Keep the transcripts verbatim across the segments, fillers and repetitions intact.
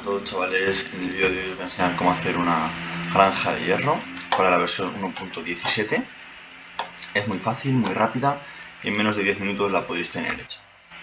todos, chavales. En el vídeo de hoy os voy a enseñar cómo hacer una granja de hierro para la versión uno punto diecisiete. Es muy fácil, muy rápida y en menos de diez minutos la podéis tener hecha.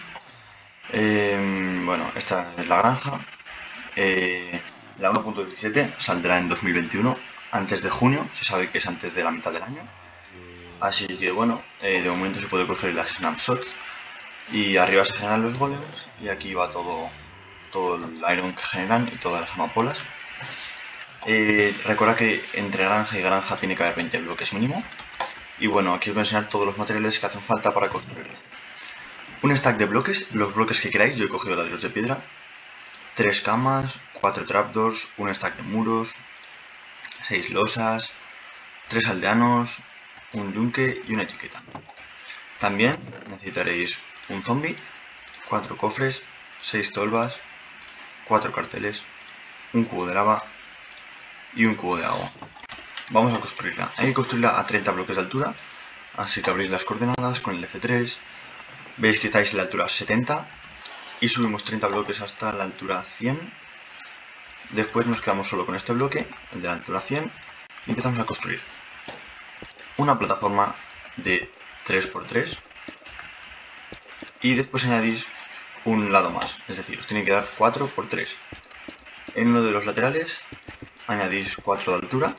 Eh, bueno, esta es la granja. Eh, la uno punto diecisiete saldrá en dos mil veintiuno, antes de junio. Se sabe que es antes de la mitad del año. Así que bueno, eh, de momento se puede construir las snapshots y arriba se generan los golems y aquí va todo, todo el iron que generan y todas las amapolas. Eh, recuerda que entre granja y granja tiene que haber veinte bloques mínimo. Y bueno, aquí os voy a enseñar todos los materiales que hacen falta para construirlo. Un stack de bloques, los bloques que queráis. Yo he cogido ladrillos de piedra, tres camas, cuatro trapdoors, un stack de muros, seis losas, tres aldeanos, un yunque y una etiqueta. También necesitaréis un zombie, cuatro cofres, seis tolvas, cuatro carteles, un cubo de lava y un cubo de agua. Vamos a construirla. Hay que construirla a treinta bloques de altura, así que abrís las coordenadas con el F tres. Veis que estáis en la altura setenta y subimos treinta bloques hasta la altura cien. Después nos quedamos solo con este bloque, el de la altura cien, y empezamos a construir una plataforma de tres por tres y después añadís un lado más, es decir, os tiene que dar cuatro por tres. En uno de los laterales añadís cuatro de altura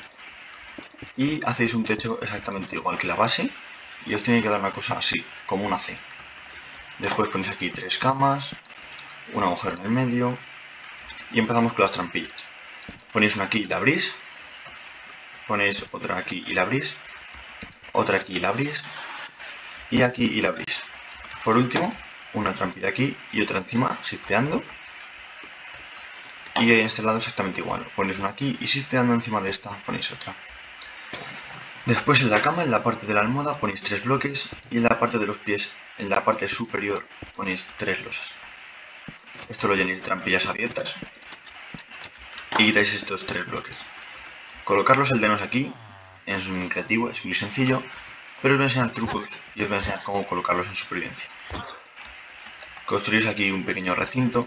y hacéis un techo exactamente igual que la base y os tiene que dar una cosa así, como una C. Después ponéis aquí tres camas, un agujero en el medio y empezamos con las trampillas. Ponéis una aquí y la abrís, ponéis otra aquí y la abrís, otra aquí y la abrís y aquí y la abrís. Por último, una trampilla aquí y otra encima, shifteando. Y en este lado exactamente igual. Ponéis una aquí y shifteando encima de esta ponéis otra. Después en la cama, en la parte de la almohada, ponéis tres bloques y en la parte de los pies, en la parte superior, ponéis tres losas. Esto lo llenéis de trampillas abiertas y quitáis estos tres bloques. Colocar los aldeanos aquí es muy creativo, es muy sencillo, pero os voy a enseñar trucos y os voy a enseñar cómo colocarlos en supervivencia. Construís aquí un pequeño recinto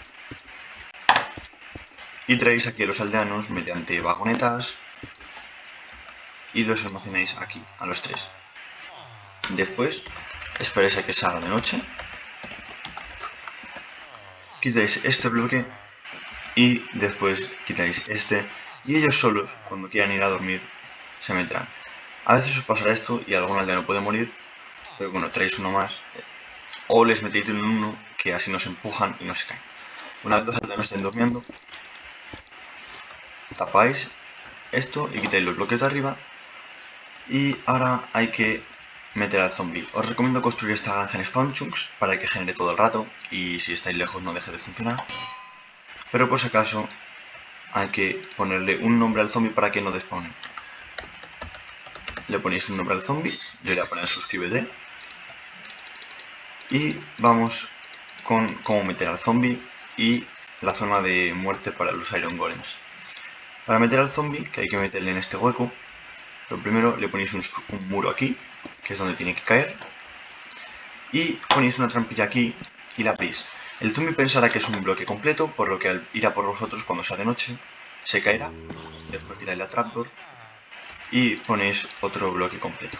y traéis aquí a los aldeanos mediante vagonetas y los almacenáis aquí, a los tres. Después esperáis a que salga de noche, quitáis este bloque y después quitáis este y ellos solos, cuando quieran ir a dormir, se meterán. A veces os pasará esto y algún aldeano puede morir, pero bueno, traéis uno más o les metéis en uno que así no se empujan y no se caen. Una vez los aldeanos estén durmiendo, tapáis esto y quitáis los bloques de arriba. Y ahora hay que meter al zombie. Os recomiendo construir esta granja en spawn chunks para que genere todo el rato y si estáis lejos no deje de funcionar. Pero por si acaso hay que ponerle un nombre al zombie para que no despawne. Le ponéis un nombre al zombie, yo le voy a poner suscríbete. Y vamos con cómo meter al zombie y la zona de muerte para los iron golems. Para meter al zombie, que hay que meterle en este hueco, lo primero le ponéis un, un muro aquí, que es donde tiene que caer, y ponéis una trampilla aquí y la abrís. El zombie pensará que es un bloque completo, por lo que al ir a por vosotros cuando sea de noche, se caerá. Después quitáis la trapdoor y ponéis otro bloque completo.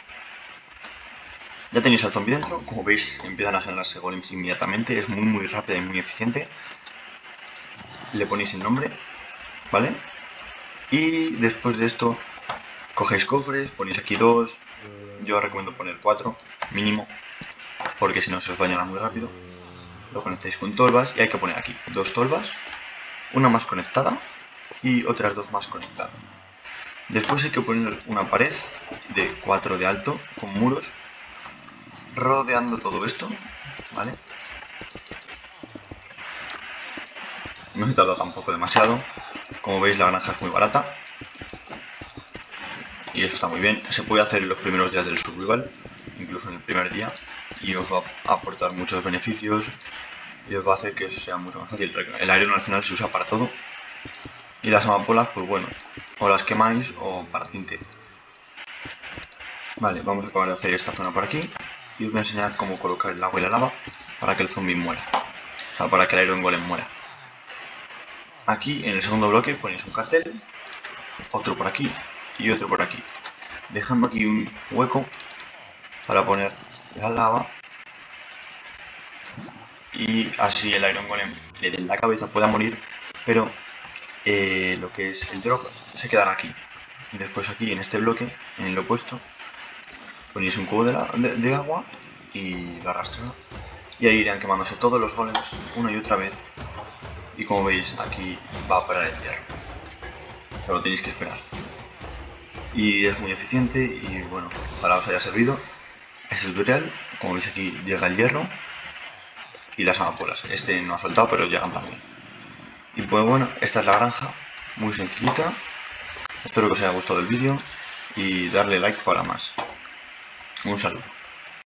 Ya tenéis al zombie dentro, como veis empiezan a generarse golems inmediatamente, es muy muy rápida y muy eficiente. Le ponéis el nombre, ¿vale? Y después de esto cogéis cofres, ponéis aquí dos, yo os recomiendo poner cuatro mínimo, porque si no se os bañará muy rápido. Lo conectáis con tolvas y hay que poner aquí dos tolvas, una más conectada y otras dos más conectadas. Después hay que poner una pared de cuatro de alto con muros rodeando todo esto, ¿vale? No se tarda tampoco demasiado. Como veis la granja es muy barata y eso está muy bien. Se puede hacer en los primeros días del survival, incluso en el primer día, y os va a aportar muchos beneficios y os va a hacer que sea mucho más fácil. El iron al final se usa para todo y las amapolas, pues bueno, o las quemáis o para tinte. Vale, vamos a acabar de hacer esta zona por aquí y os voy a enseñar cómo colocar el agua y la lava para que el zombie muera, o sea, para que el iron golem muera. aquí en el segundo bloque ponéis un cartel, otro por aquí y otro por aquí, dejando aquí un hueco para poner la lava y así el Iron Golem le den la cabeza, pueda morir, pero eh, lo que es el drop se quedará aquí. Después aquí en este bloque, en el opuesto, ponéis un cubo de, la, de, de agua y lo arrastran. Y ahí irán quemándose todos los golems una y otra vez. Y como veis, aquí va a parar el hierro. Solo tenéis que esperar. Y es muy eficiente y bueno, ojalá os haya servido. Es el tutorial. Como veis aquí llega el hierro y las amapolas. Este no ha soltado, pero llegan también. Y pues bueno, esta es la granja. Muy sencillita. Espero que os haya gustado el vídeo y darle like para más. Un saludo.